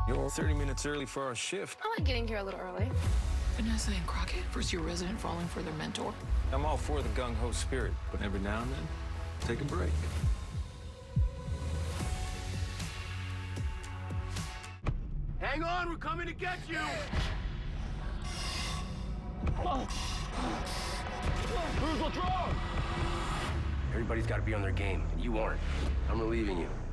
You're 30 minutes early for our shift. I like getting here a little early. Vanessa and Crockett, first-year resident falling for their mentor. I'm all for the gung-ho spirit, but every now and then, take a break. Hang on, we're coming to get you! Who's what's wrong? Everybody's got to be on their game, and you aren't. I'm relieving you.